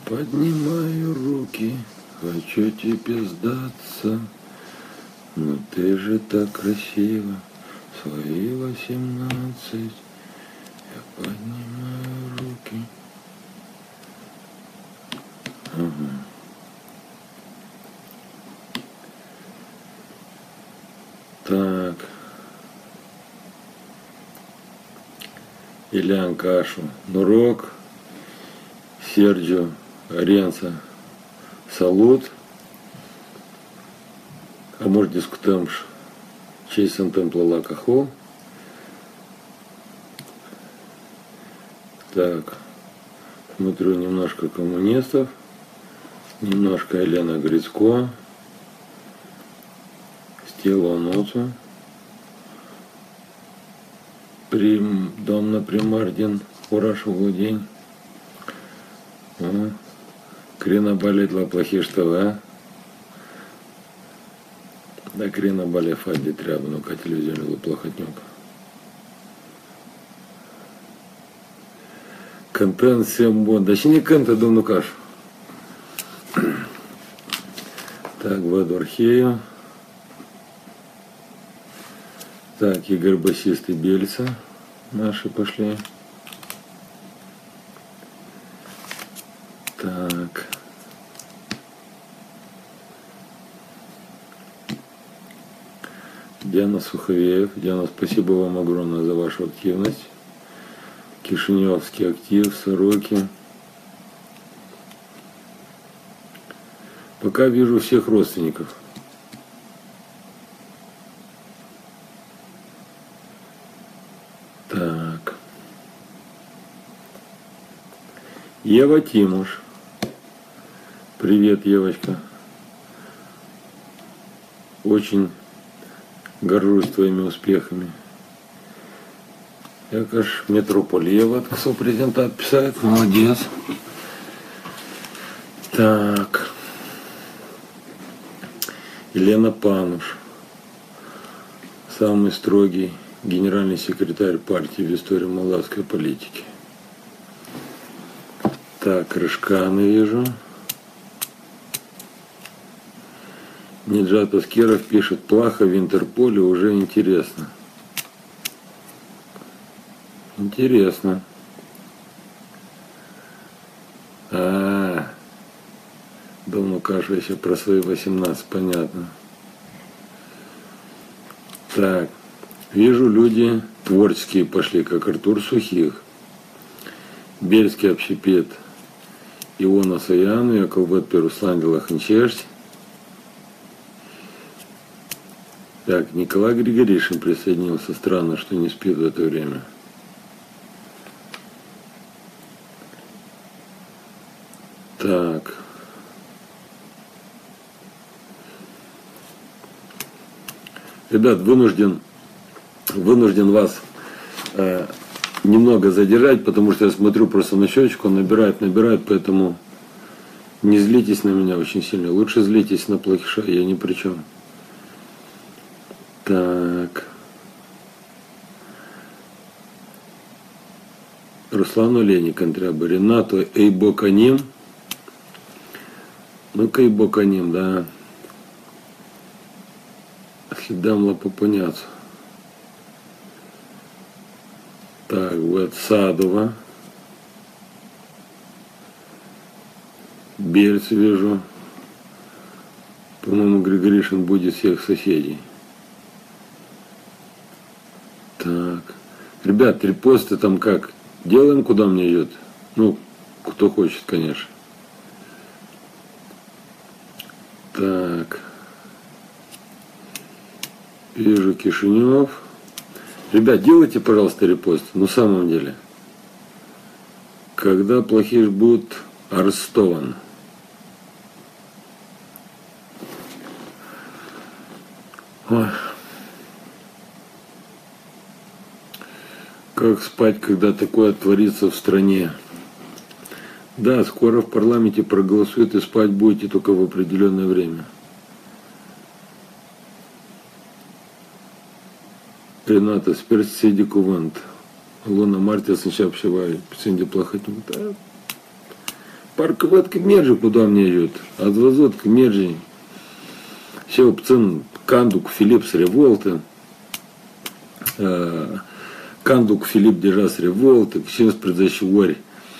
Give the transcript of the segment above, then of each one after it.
Поднимаю руки, хочу тебе сдаться, но ты же так красиво, свои 18. Я поднимаю руки. Ага. Так. Ильян Кашу, Нурок, Серджио, Ренца, Салут, Amor discutamos Чейсон Темпла Лакахо. Так, смотрю немножко коммунистов, немножко Елена Грицко, Стелла Ноцу, Домна Примардин, Урашу Владень, Крина болит ла плохиш ТВ. Да Крина боле фади трябва, но ка телевизионный плохотнюк. Контент всем бон. Да ще не контент, думаю, каш. Так, Владу Архею. Так, Игорь басист и Бельца. Наши пошли. Так. Диана Суховеев. Диана, спасибо вам огромное за вашу активность. Кишиневский актив, Сороки. Пока вижу всех родственников. Так. Ева Тимуш. Привет, Евочка. Очень горжусь твоими успехами. Я, конечно, Метрополиева от сопрезидента отписает. Молодец. Так. Елена Пануш. Самый строгий генеральный секретарь партии в истории молдавской политики. Так, Рыжкана вижу. Ниджат Аскеров пишет: плохо в Интерполе, уже интересно. Интересно. Давно кашу еще про свои 18, понятно. Так, вижу, люди творческие пошли, как Артур Сухих, Бельский общепит, Иона Саяну, Яковбет Перуслан Делаханчешт. Так, Николай Григоришин присоединился. Странно, что не спит в это время. Так. Ребят, вынужден вас немного задержать, потому что я смотрю просто на счетчик, он набирает, поэтому не злитесь на меня очень сильно. Лучше злитесь на плохиша, я ни при чем. Так. Руслану Леникан треба. Ренату Эйбоканим. Ну-ка Эйбоканим, да. Хидам Лапопоняцу. Так, вот Садова. Бельц вижу. По-моему, Григоришин будет всех соседей. Так. Ребят, репосты там как? Делаем, куда мне идет? Ну, кто хочет, конечно. Так. Вижу Кишинев. Ребят, делайте, пожалуйста, репост. На самом деле. Когда плохиш будет арестован. Ой. Как спать, когда такое творится в стране? Да, скоро в парламенте проголосуют, и спать будете только в определенное время. Рената, сперс седи кувант. Луна Мартия сначала общевали. Псенди плохотнюк. парковат к Мерджи, куда мне идет, отвозят к Мерджи. Все опцион Кандук Филипс Револта, Кандук Филип Дежас Револта, все предзащевори.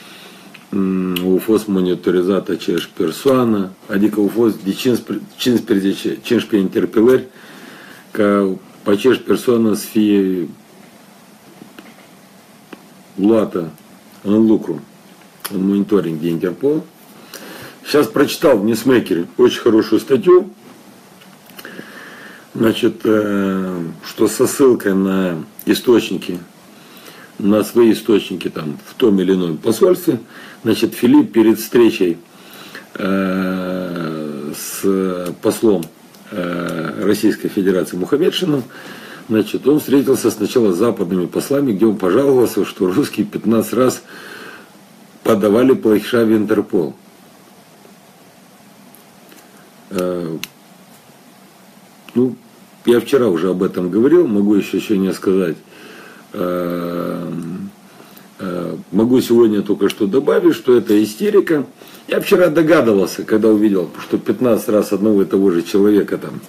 Уфос мониторизата чеш персуана, адика уфос дичинс интерпелер, ка почеш персона с фи луата лукру, мониторинг Интерпол. Сейчас прочитал в Ньюсмейкере очень хорошую статью, значит, что со ссылкой на источники, на свои источники там в том или ином посольстве, значит, Филипп перед встречей с послом Российской Федерации Мухаммедшиным, значит, он встретился сначала с западными послами, где он пожаловался, что русские 15 раз подавали плохиша в Интерпол. Ну, я вчера уже об этом говорил, могу еще не сказать. Могу сегодня только что добавить, что это истерика. Я вчера догадывался, когда увидел, что 15 раз одного и того же человека там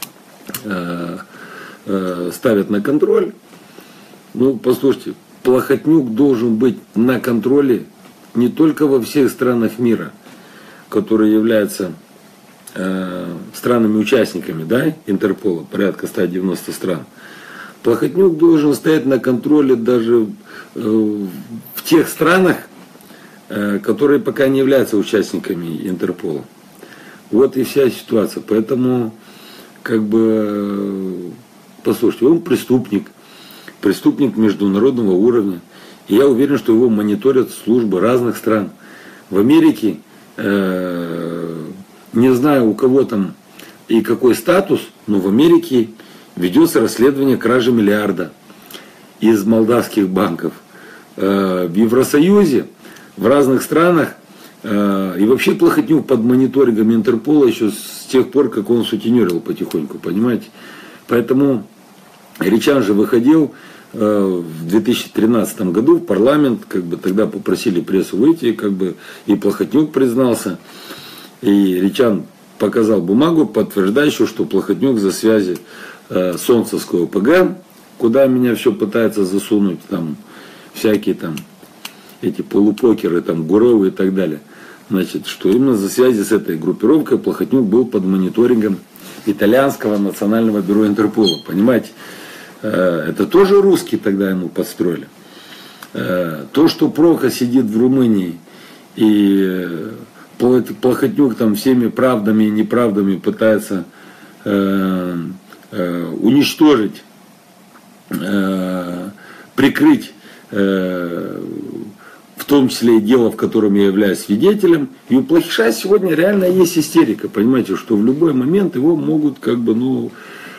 ставят на контроль. Ну, послушайте, Плохотнюк должен быть на контроле не только во всех странах мира, которые являются странами-участниками, да, Интерпола, порядка 190 стран. Плохотнюк должен стоять на контроле даже в тех странах, которые пока не являются участниками Интерпола. Вот и вся ситуация. Поэтому, как бы, послушайте, он преступник международного уровня. И я уверен, что его мониторят службы разных стран. В Америке, не знаю, у кого там и какой статус, но в Америке ведется расследование кражи миллиарда из молдавских банков. В Евросоюзе, в разных странах, и вообще Плохотнюк под мониторингом Интерпола еще с тех пор, как он сутенерил потихоньку, понимаете. Поэтому Ричан же выходил в 2013 году в парламент, как бы тогда попросили прессу выйти, как бы и Плохотнюк признался, и Ричан показал бумагу, подтверждающую, что Плохотнюк за связи Солнцевского ПГ, куда меня все пытается засунуть, там всякие там эти полупокеры, там Гуровы и так далее. Значит, что именно за связи с этой группировкой Плохотнюк был под мониторингом итальянского национального бюро Интерпола. Понимаете? Это тоже русские тогда ему подстроили. То, что Проха сидит в Румынии и Плохотнюк там всеми правдами и неправдами пытается уничтожить, прикрыть, в том числе и дело, в котором я являюсь свидетелем. И у Плохиша сегодня реально есть истерика, понимаете, что в любой момент его могут как бы,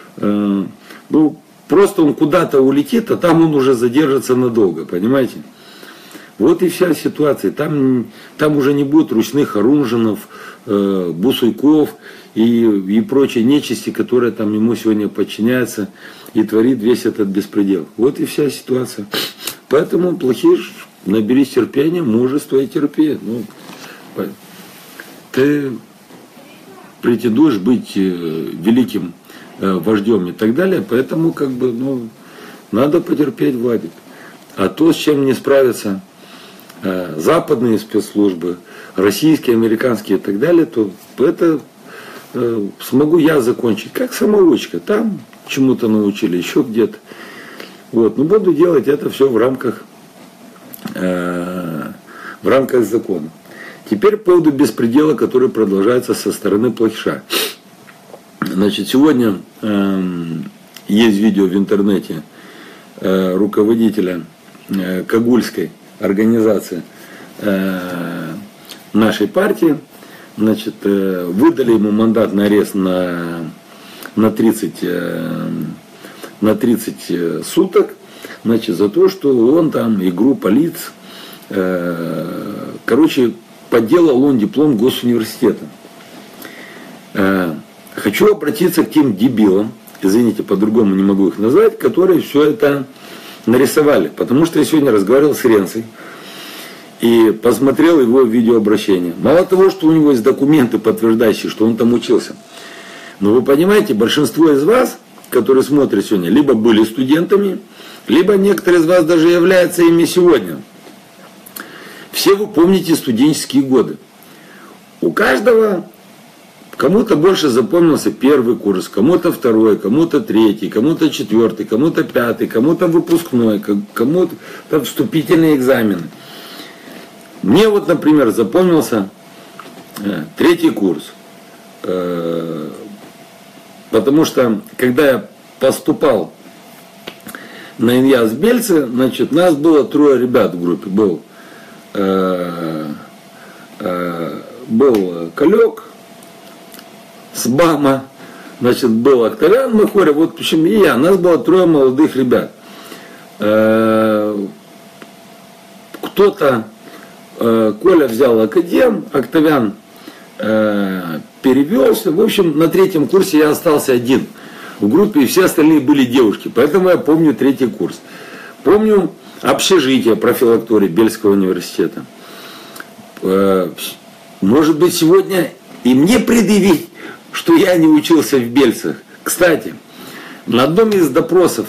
просто он куда-то улетит, а там он уже задержится надолго, понимаете. Вот и вся ситуация. Там уже не будет ручных Харунжинов, Бусуйков и прочей нечисти, которая там ему сегодня подчиняется и творит весь этот беспредел. Вот и вся ситуация. Поэтому, Плохиш, наберись терпения, мужества и терпи. Ну, ты претендуешь быть великим вождем и так далее, поэтому как бы, надо потерпеть, Владик. А то, с чем не справятся западные спецслужбы, российские, американские и так далее, то это смогу я закончить, как самоучка. Там чему-то научили, еще где-то. Вот. Но буду делать это все в рамках закона. Теперь по поводу беспредела, который продолжается со стороны Плохиша. Значит, сегодня есть видео в интернете руководителя Кагульской организации нашей партии. Значит, выдали ему мандат на арест на 30 суток, значит, за то, что он там и группа лиц, подделал он диплом госуниверситета. Хочу обратиться к тем дебилам, извините, по-другому не могу их назвать, которые все это нарисовали. Потому что я сегодня разговаривал с Ренцей, и посмотрел его видеообращение. Мало того, что у него есть документы, подтверждающие, что он там учился. Но вы понимаете, большинство из вас, которые смотрят сегодня, либо были студентами, либо некоторые из вас даже являются ими сегодня. Все вы помните студенческие годы. У каждого, кому-то больше запомнился первый курс, кому-то второй, кому-то третий, кому-то четвертый, кому-то пятый, кому-то выпускной, кому-то вступительные экзамены. Мне вот, например, запомнился третий курс. Потому что, когда я поступал на ИНЯС в Бельце, значит, нас было 3 ребят в группе. Был Калек с БАМа, значит, был Октавиан Махоря, вот почему и я. Нас было 3 молодых ребят. Кто-то, Коля взял академ, Октавиан перевелся. В общем, на 3-м курсе я остался один в группе, и все остальные были девушки. Поэтому я помню 3-й курс. Помню общежитие профилактории Бельского университета. Может быть, сегодня и мне предъявить, что я не учился в Бельцах. Кстати, на одном из допросов,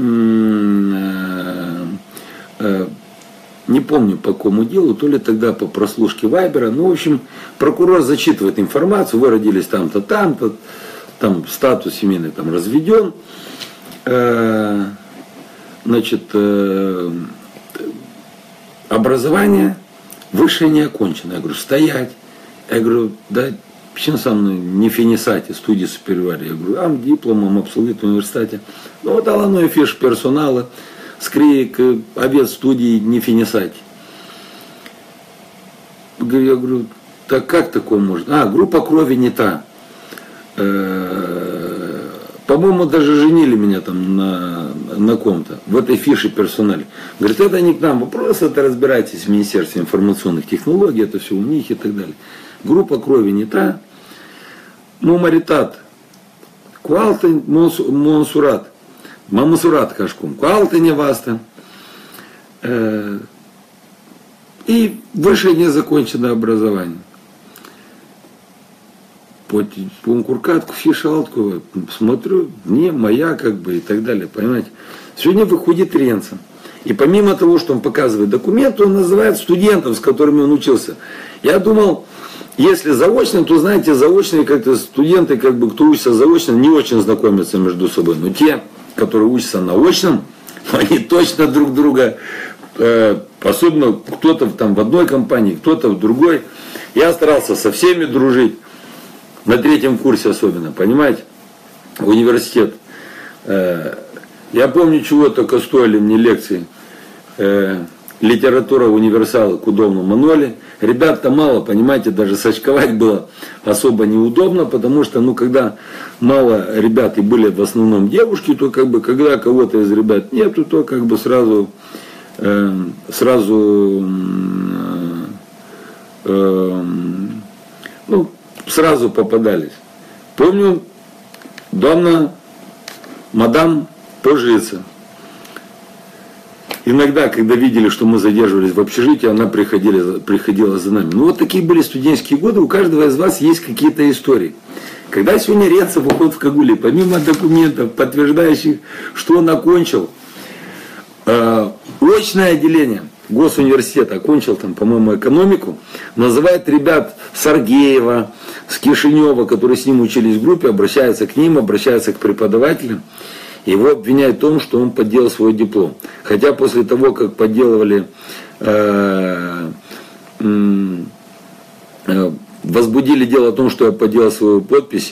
не помню по какому делу, то ли тогда по прослушке Вайбера, ну, в общем, прокурор зачитывает информацию, вы родились там-то, там-то, там статус семейный там разведен, значит, образование высшее не окончено. Я говорю, стоять. Я говорю, да, почему со мной не финисате, студии супериори? Я говорю, ам дипломом, абсолют в университете. Ну, вот оно и фиш персонала, скрик, овец студии не финисате. Я говорю, так как такое можно? Группа крови не та. По-моему, даже женили меня там на ком-то, в этой фише персонале. Говорит, это не к нам вопрос, это разбирайтесь в Министерстве информационных технологий, это все у них и так далее. Группа крови не та. Мумаритат, Куалты, Монсурат, Мамусурат Кашкум, Куалты Неваста. И высшее незаконченное образование. По Куркатку, Фишалтку, смотрю, не моя, как бы, и так далее, понимаете. Сегодня выходит Ренцин. И помимо того, что он показывает документы, он называет студентов, с которыми он учился. Я думал, если заочно, то, знаете, заочные как-то студенты, как бы, кто учится заочно, не очень знакомятся между собой. Но те, которые учатся на очном, они точно друг друга, особенно кто-то там в одной компании, кто-то в другой. Я старался со всеми дружить. На 3-м курсе особенно, понимаете, университет. Я помню, чего только стоили мне лекции. Литература универсала к удобному Маноле. Ребят-то мало, понимаете, даже сочковать было особо неудобно, потому что, когда мало ребят и были в основном девушки, то как бы, когда кого-то из ребят нету, то как бы сразу попадались. Помню, мадам Пожица. Иногда, когда видели, что мы задерживались в общежитии, она приходила за нами. Вот такие были студенческие годы, у каждого из вас есть какие-то истории. Когда сегодня Ренцин выходит в Кагуле, помимо документов, подтверждающих, что он окончил очное отделение Госуниверситета, окончил там, по-моему, экономику, называет ребят с Аргеева, с Кишинева, которые с ним учились в группе, обращается к ним, обращается к преподавателям. Его обвиняют в том, что он подделал свой диплом. Хотя после того, как подделывали, возбудили дело о том, что я подделал свою подпись,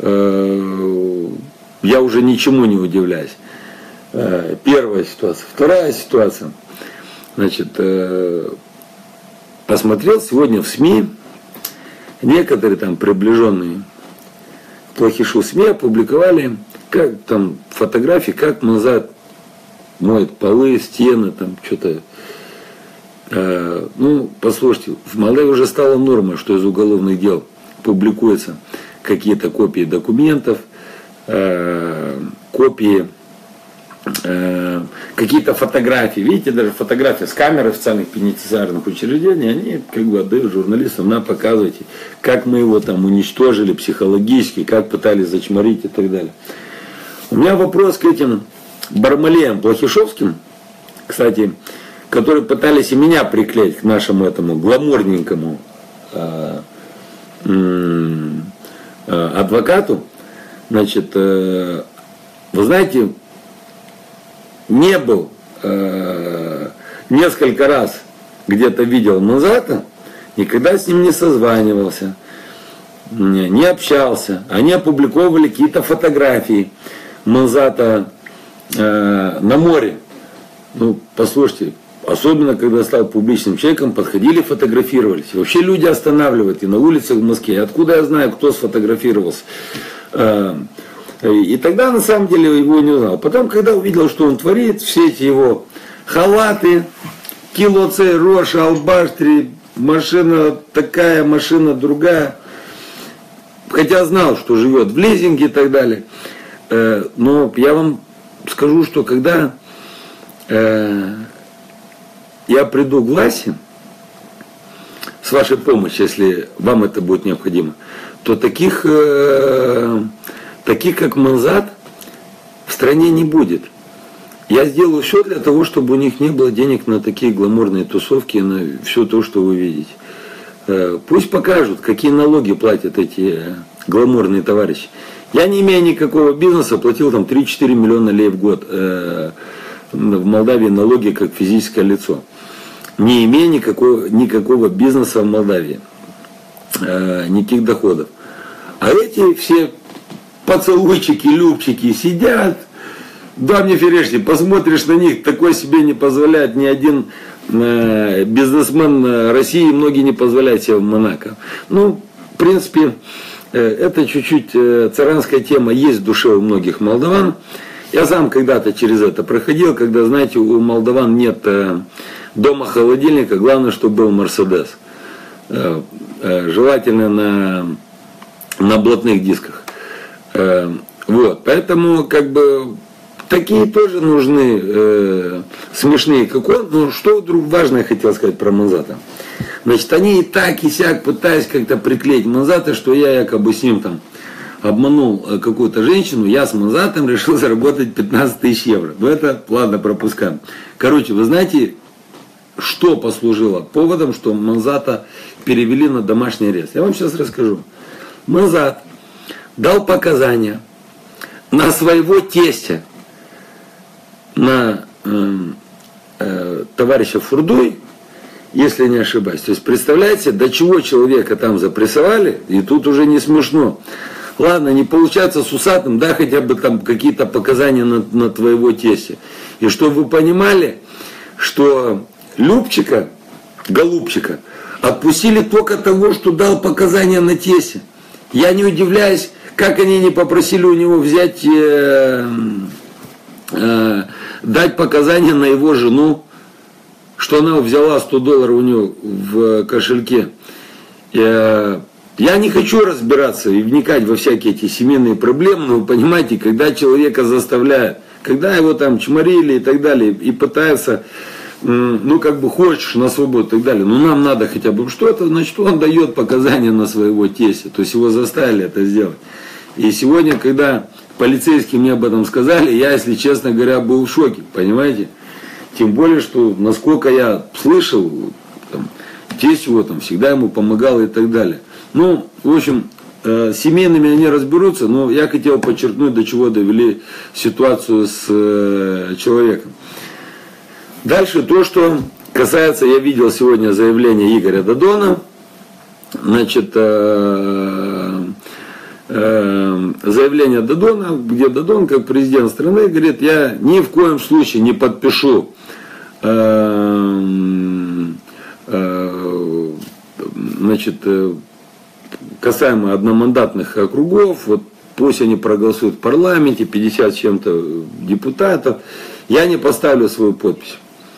я уже ничему не удивляюсь. Первая ситуация. Вторая ситуация. Значит, посмотрел сегодня в СМИ, некоторые там приближенные к плохишу СМИ опубликовали как там фотографии, как Мазат моет полы, стены, там что-то. Послушайте, в Молдавии уже стало нормой, что из уголовных дел публикуются какие-то копии как какие-то фотографии, видите, даже фотографии с камер официальных пенитенциарных учреждений, они как бы отдают журналистам, на, показывайте, как мы его там уничтожили психологически, как пытались зачморить и так далее. У меня вопрос к этим Бармалеям Плохишевским, кстати, которые пытались и меня приклеить к нашему этому гламурненькому адвокату. Значит, вы знаете, не был, несколько раз где-то видел Манзата, никогда с ним не созванивался, не общался. Они опубликовывали какие-то фотографии Манзата на море. Ну, послушайте, особенно когда стал публичным человеком, подходили, фотографировались. И вообще люди останавливают и на улицах в Москве. Откуда я знаю, кто сфотографировался? И тогда на самом деле его не узнал. Потом, когда увидел, что он творит, все эти его халаты, кило цей, Роша, Албаштри, машина такая, машина другая. Хотя знал, что живет в лизинге и так далее. Но я вам скажу, что когда я приду к власти, с вашей помощью, если вам это будет необходимо, то таких как Манзат в стране не будет. Я сделаю все для того, чтобы у них не было денег на такие гламурные тусовки, на все то, что вы видите. Пусть покажут, какие налоги платят эти гламурные товарищи. Я, не имея никакого бизнеса, платил там 3-4 миллиона лей в год в Молдавии налоги как физическое лицо. Не имея никакого бизнеса в Молдавии, никаких доходов. А эти все поцелуйчики, любчики сидят, да мне Ферешти, посмотришь на них, такой себе не позволяет ни один бизнесмен России, многие не позволяют себе в Монако. Ну, в принципе, это чуть-чуть царанская тема есть в душе у многих молдаван. Я сам когда-то через это проходил, когда, знаете, у молдаван нет дома холодильника, главное, чтобы был Мерседес. Желательно на блатных дисках. Вот, поэтому как бы такие тоже нужны смешные, как он. Ну, что вдруг важное хотел сказать про Манзата. Значит, они и так, и сяк пытались как-то приклеить Манзата, что я якобы с ним там обманул какую-то женщину, я с Манзатом решил заработать 15 тысяч евро. Но это, ладно, пропускаем. Короче, вы знаете, что послужило поводом, что Манзата перевели на домашний арест? Я вам сейчас расскажу. Манзат дал показания на своего тестя, на товарища Фурдуй, если не ошибаюсь. То есть, представляете, до чего человека там запрессовали, и тут уже не смешно. Ладно, не получается с усатым, да, хотя бы там какие-то показания на твоего тестя. И чтобы вы понимали, что Любчика, голубчика, отпустили только того, что дал показания на тесте. Я не удивляюсь, как они не попросили у него взять, дать показания на его жену, что она взяла $100 у него в кошельке. Я не хочу разбираться и вникать во всякие эти семейные проблемы, но вы понимаете, когда человека заставляют, когда его там чморили и так далее, и пытаются, ну как бы хочешь на свободу и так далее, но нам надо хотя бы что-то, значит он дает показания на своего тестя, то есть его заставили это сделать. И сегодня, когда полицейские мне об этом сказали, я, если честно говоря, был в шоке, понимаете? Тем более, что насколько я слышал, там, тесть его там всегда ему помогал и так далее. Ну, в общем, с семейными они разберутся, но я хотел подчеркнуть, до чего довели ситуацию с человеком. Дальше то, что касается, я видел сегодня заявление Игоря Додона, значит, заявление Додона, где Додон, как президент страны, говорит, я ни в коем случае не подпишу значит, касаемо одномандатных округов, вот пусть они проголосуют в парламенте, 50 с чем-то депутатов, я не поставлю свою подпись.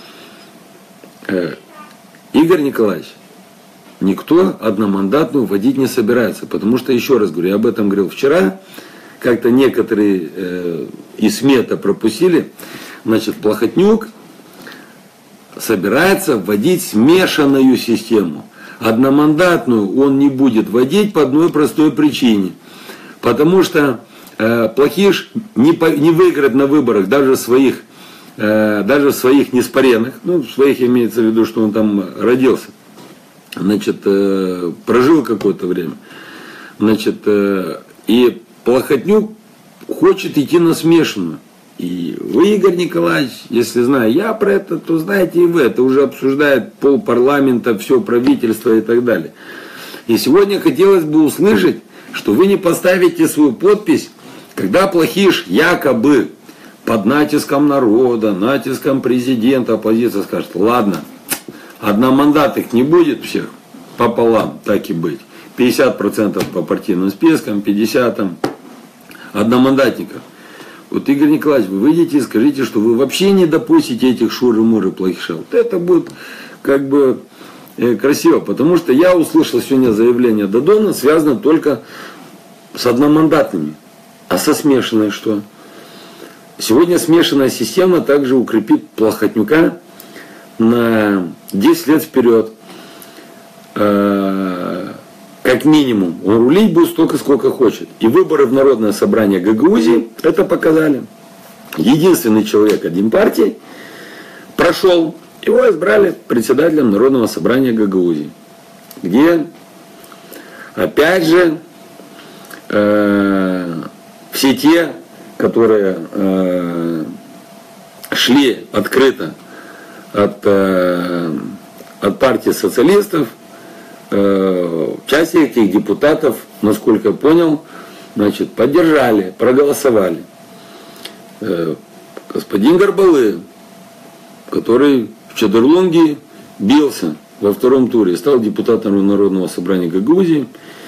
Игорь Николаевич, никто одномандатную вводить не собирается, потому что, еще раз говорю, я об этом говорил вчера, как-то некоторые из СМИ это пропустили. Значит, Плохотнюк собирается вводить смешанную систему. Одномандатную он не будет вводить по одной простой причине. Потому что Плохиш не выиграет на выборах даже в своих неспаренных, ну, своих имеется в виду, что он там родился, значит, прожил какое-то время. Значит, и Плохотнюк хочет идти на смешанную. И вы, Игорь Николаевич, если знаю я про это, то знаете и вы. Это уже обсуждает полпарламента, все правительство и так далее. И сегодня хотелось бы услышать, что вы не поставите свою подпись, когда Плохиш якобы под натиском народа, натиском президента, оппозиция скажет: ладно, одномандатных не будет всех, пополам, так и быть. 50% по партийным спискам, 50% одномандатников. Вот, Игорь Николаевич, вы выйдете и скажите, что вы вообще не допустите этих шуры-муры Плохиша. Вот это будет как бы красиво, потому что я услышал сегодня заявление Додона, связано только с одномандатными. А со смешанной что? Сегодня смешанная система также укрепит Плохотнюка на 10 лет вперед. Как минимум, он рулить будет столько, сколько хочет. И выборы в Народное собрание Гагаузии это показали. Единственный человек один партии прошел, его избрали председателем Народного собрания Гагаузии. Где, опять же, все те, которые шли открыто от партии социалистов, часть этих депутатов, насколько я понял, значит, поддержали, проголосовали. Господин Горбалы, который в Чадырлунге бился во втором туре, стал депутатом Народного собрания Гагаузии,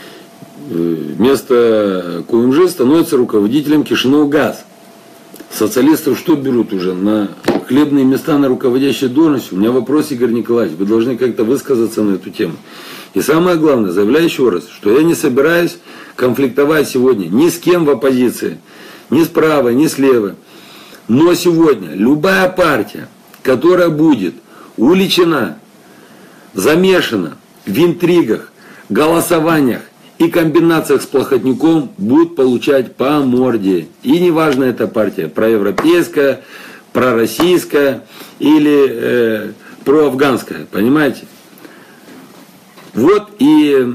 вместо КУМЖ становится руководителем Кишинев-Газ. Социалистов что берут уже? На хлебные места, на руководящие должности? У меня вопрос, Игорь Николаевич, вы должны как-то высказаться на эту тему. И самое главное, заявляю еще раз, что я не собираюсь конфликтовать сегодня ни с кем в оппозиции, ни справа, ни слева. Но сегодня любая партия, которая будет уличена, замешана в интригах, голосованиях и комбинациях с Плохотнюком, будет получать по морде. И неважно, эта партия проевропейская, пророссийская или проафганская, понимаете? Вот и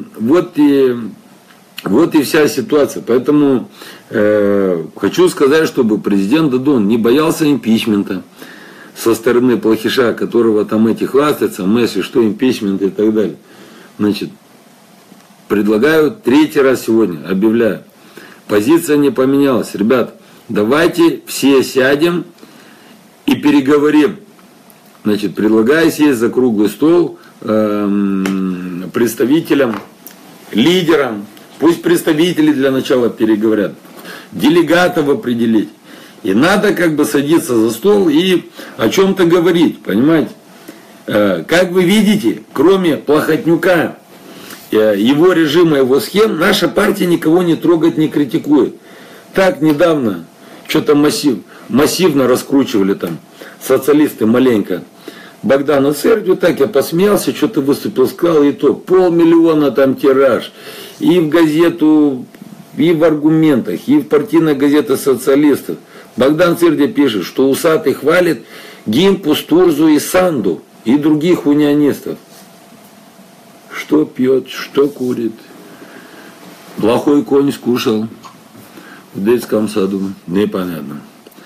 вся ситуация. Поэтому хочу сказать, чтобы президент Додон не боялся импичмента со стороны Плохиша, которого там эти хвастаются, Месси, что импичмент и так далее. Значит, предлагаю третий раз сегодня, объявляю. Позиция не поменялась. Ребят, давайте все сядем и переговорим. Значит, предлагаю сесть за круглый стол представителям, лидерам. Пусть представители для начала переговорят. Делегатов определить. И надо как бы садиться за стол и о чем-то говорить, понимаете? Как вы видите, кроме Плохотнюка, его режима, его схем, наша партия никого не трогает, не критикует. Так недавно что-то массивно раскручивали там социалисты маленько Богдана Цердю, так я посмеялся, что-то выступил, сказал, и то 500 000 там тираж, и в газету, и в аргументах, и в партийной газете социалистов. Богдан Цердя пишет, что усатый хвалит Гимпу, Стурзу и Санду, и других унионистов. Что пьет, что курит. Плохой конь скушал в детском саду, непонятно.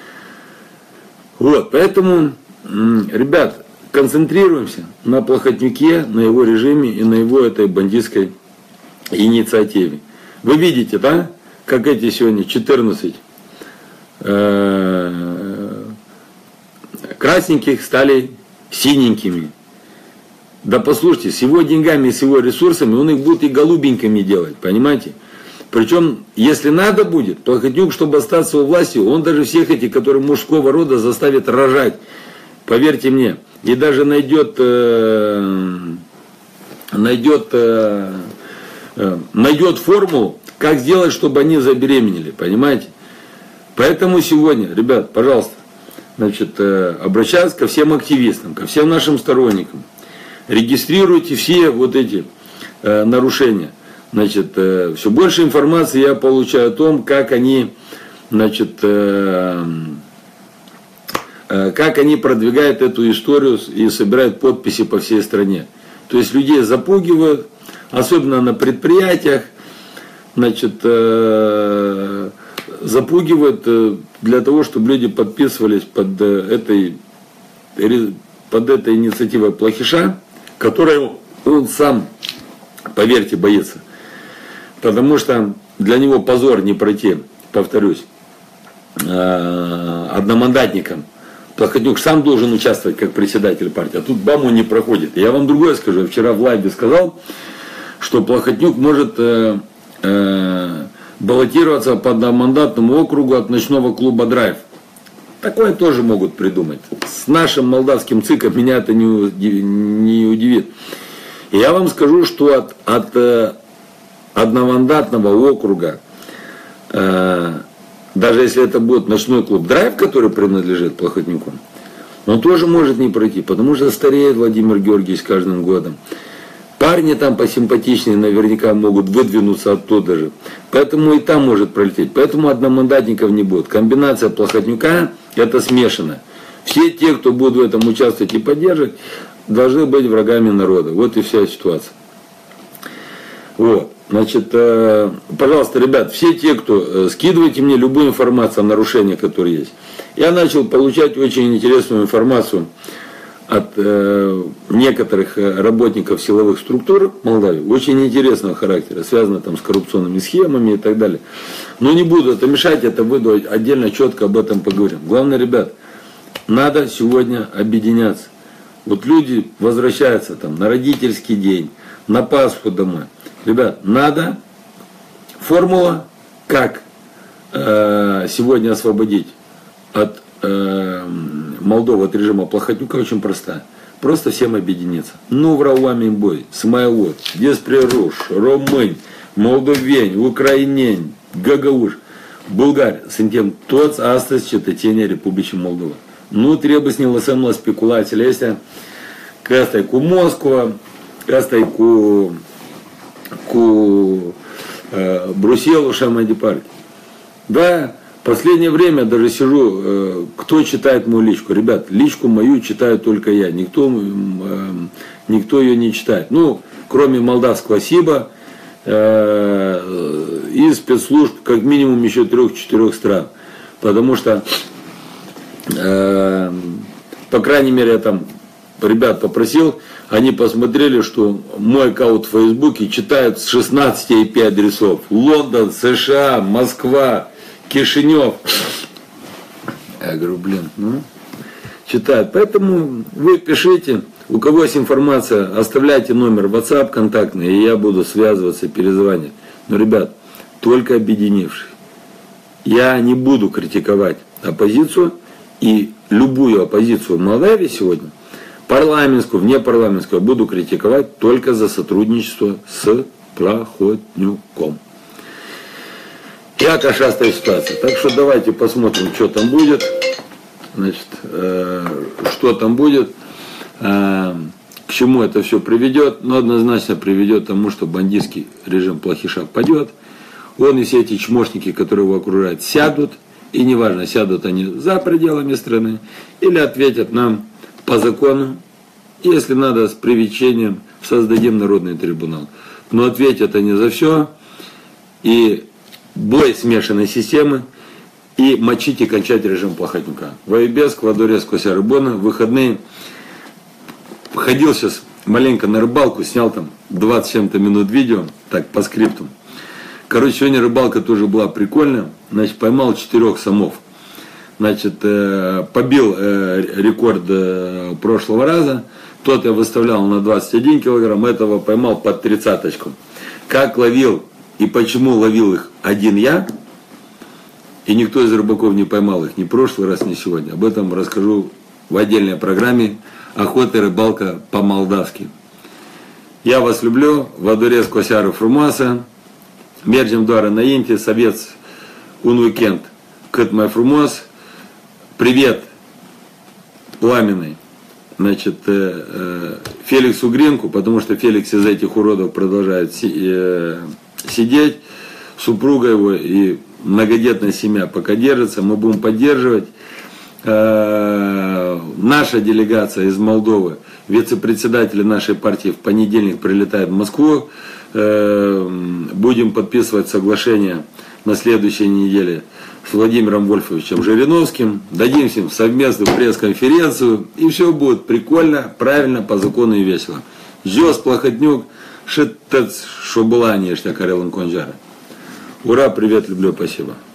Вот, поэтому, ребят, концентрируемся на Плохотнюке, на его режиме и на его этой бандитской инициативе. Вы видите, да, как эти сегодня 14 красненьких стали синенькими. Да послушайте, с его деньгами, с его ресурсами он их будет и голубенькими делать, понимаете? Причем, если надо будет, Плохотнюк, чтобы остаться у власти, он даже всех этих, которые мужского рода, заставит рожать. Поверьте мне. И даже найдет формулу, как сделать, чтобы они забеременели, понимаете? Поэтому сегодня, ребят, пожалуйста, значит, обращаюсь ко всем активистам, ко всем нашим сторонникам. Регистрируйте все вот эти нарушения. Значит, все больше информации я получаю о том, как они, значит, как они продвигают эту историю и собирают подписи по всей стране. То есть людей запугивают, особенно на предприятиях, значит, запугивают для того, чтобы люди подписывались под этой инициативой плохиша, которой он сам, поверьте, боится. Потому что для него позор не пройти, повторюсь, одномандатникам. Плохотнюк сам должен участвовать как председатель партии, а тут бам, он не проходит. Я вам другое скажу. Я вчера в лайве сказал, что Плохотнюк может баллотироваться по одномандатному округу от ночного клуба «Драйв». Такое тоже могут придумать. С нашим молдавским ЦИКом меня это не удивит. И я вам скажу, что от одномандатного округа, даже если это будет ночной клуб «Драйв», который принадлежит Плохотнюку, он тоже может не пройти, потому что стареет Владимир Георгиевич с каждым годом. Парни там посимпатичнее наверняка могут выдвинуться оттуда же. Поэтому и там может пролететь. Поэтому одномандатников не будет. Комбинация Плохотнюка — это смешано. Все те, кто будут в этом участвовать и поддерживать, должны быть врагами народа. Вот и вся ситуация. Вот. Значит, пожалуйста, ребят, все те, кто скидывайте мне любую информацию о нарушениях, которые есть. Я начал получать очень интересную информацию от некоторых работников силовых структур Молдавии, очень интересного характера, связано там с коррупционными схемами и так далее. Но не буду это мешать, это выйду отдельно четко об этом поговорим. Главное, ребят, надо сегодня объединяться. Вот люди возвращаются там на родительский день, на Пасху домой. Ребят, надо формула, как сегодня освободить от Молдову от режима Плохотнюка, очень простая. Просто всем объединиться. Ну, врауами бой, Смайлот, Десприруш, Ромынь, Молдовень, Украинень, Гагауш, Булгар, Синтем, toți astăzi cetățenii Republicii Moldova. Nu trebuie să ne lăsăm la speculațiile astea, că asta e cu Moscova, că asta e cu Bruxelles și așa mai departe. Да, в последнее время даже сижу, кто читает мою личку. Ребят, личку мою читаю только я, никто ее не читает. Ну, кроме молдавского СИБа и спецслужб, как минимум еще 3-4 стран. Потому что, по крайней мере, я там ребят попросил, они посмотрели, что мой аккаунт в Фейсбуке читают с 16 IP адресов. Лондон, США, Москва, Кишинев. Я говорю, блин, ну, читают. Поэтому вы пишите, у кого есть информация, оставляйте номер WhatsApp контактный, и я буду связываться, перезвонить. Но, ребят, только объединившись. Я не буду критиковать оппозицию, и любую оппозицию в Молдавии сегодня, парламентскую, внепарламентскую, буду критиковать только за сотрудничество с Плохотнюком. Яка шастая ситуация. Так что давайте посмотрим, что там будет. Значит, что там будет, к чему это все приведет. Но однозначно приведет к тому, что бандитский режим Плохиша падет. Он и все эти чмошники, которые его окружают, сядут. И неважно, сядут они за пределами страны или ответят нам по закону. Если надо, с привлечением создадим народный трибунал. Но ответят они за все. И бой смешанной системы. И мочить и кончать режим Плохотнюка. Воебеск, Владорец, Кося-Рыбона. В выходные ходил сейчас маленько на рыбалку, снял там 20 с чем-то минут видео, так по скрипту. Короче, сегодня рыбалка тоже была прикольная. Значит, поймал 4 самов. Значит, побил рекорд прошлого раза. Тот я выставлял на 21 килограмм, этого поймал под 30-очку. Как ловил и почему ловил их один я, и никто из рыбаков не поймал их ни прошлый раз, ни сегодня. Об этом расскажу в отдельной программе «Охота и рыбалка по-молдавски». Я вас люблю. Владорец, Косяра, Фрумаса. Мерджем доар înainte, să aveți un weekend cât mai frumos. Привет пламенный, значит, Феликсу Гринку, потому что Феликс из этих уродов продолжает сидеть, супруга его и многодетная семья пока держится, мы будем поддерживать. Наша делегация из Молдовы, вице-председатель нашей партии в понедельник прилетает в Москву, будем подписывать соглашение на следующей неделе с Владимиром Вольфовичем Жириновским, дадим им совместную пресс-конференцию, и все будет прикольно, правильно, по закону и весело. Жёс Плохотнюк, шитец, шо была, нечто, Карелон Конжара. Ура, привет, люблю, спасибо.